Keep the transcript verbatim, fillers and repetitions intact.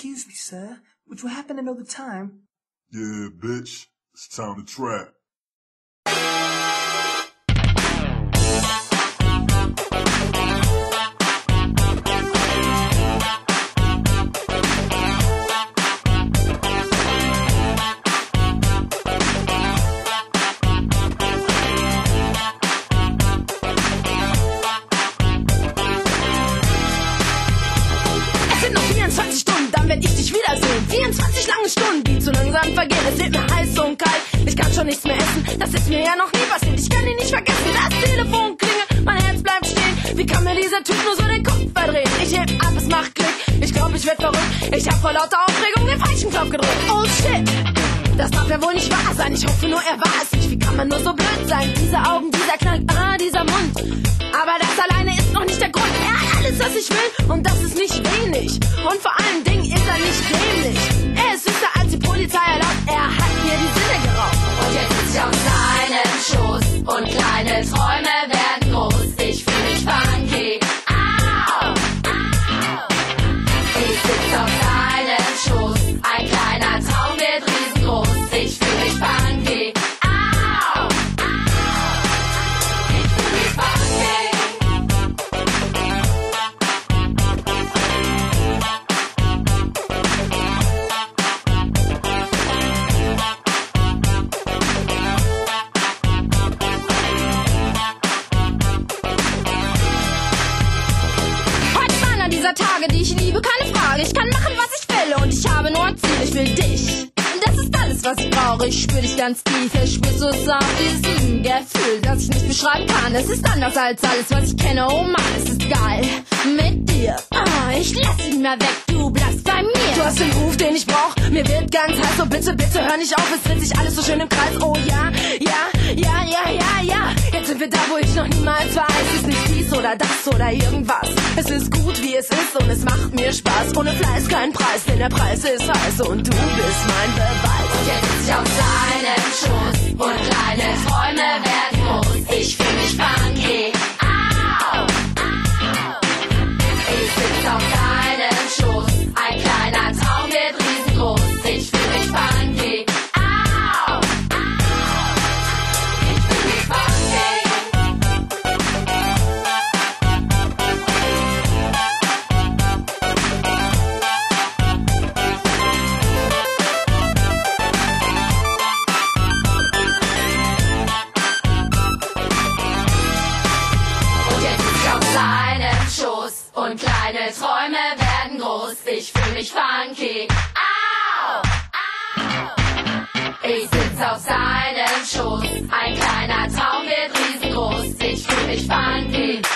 Excuse me, sir, would you happen to know the time? Yeah, bitch. It's time to trap. vierundzwanzig Stunden, dann werd ich dich wiedersehen. vierundzwanzig lange Stunden, die zu langsam vergehen. Es wird mir heiß und kalt, ich kann schon nichts mehr essen. Das ist mir ja noch nie passiert, ich kann ihn nicht vergessen. Das Telefon klingelt, mein Herz bleibt stehen. Wie kann mir dieser Typ nur so den Kopf verdrehen? Ich heb ab, es macht Klick, ich glaub, ich werd verrückt. Ich hab vor lauter Aufregung den falschen Knopf gedrückt. Oh shit, das darf ja wohl nicht wahr sein. Ich hoffe nur, er war es nicht. Wie kann man nur so blöd sein? Diese Augen, dieser Knall, ah, dieser Mund. Aber das alleine ist noch nicht der Grund. Er hat alles, was ich will, und das ist nicht wenig. Und vor allen Dingen ist er nicht dämlich. Er ist süßer, als die Polizei erlaubt. Er hat mir die Sinne geraubt. Und jetzt sitz ich auf seinem Schoß und kleine Träume werden groß. Ich fühl mich funky. Au, au. Ich sitz auf seinem Schoß. Ein kleiner Traum wird riesengroß. Ich fühl mich funky. Au, au. Ich fühl mich funky. Tage, die ich liebe, keine Frage. Ich kann machen, was ich will, und ich habe nur ein Ziel. Ich will dich. Das ist alles, was ich brauche. Ich spür dich ganz tief. Ich spür so sanft dieses mm, Gefühl, das ich nicht beschreiben kann. Es ist anders als alles, was ich kenne. Oh Mann, es ist geil mit dir. Ah, ich lass ihn mal weg. Du bleibst bei mir. Du hast den Ruf, den ich brauch. Mir wird ganz heiß. So bitte, bitte hör nicht auf. Es dreht sich alles so schön im Kreis. Oh ja, ja, ja, ja, ja, ja. Jetzt sind wir da, wo ich noch niemals war. Es ist nicht dies oder das oder irgendwas. Es ist gut, wie es ist, und es macht mir Spaß. Ohne Fleiß kein Preis, denn der Preis ist heiß und du bist mein Beweis. Und jetzt sitz ich auf seinem Schoß und kleine Träume werden groß. Ich fühl mich funky. Au, au. Ich sitz auf seinem Schoß. Ein kleiner Traum wird riesengroß. Ich fühl mich funky. Au, au. Ich fühl mich funky. Und kleine Träume werden groß. Ich fühl mich funky. Au, au. Ich sitz auf seinem Schoß. Ein kleiner Traum wird riesengroß. Ich fühl mich funky.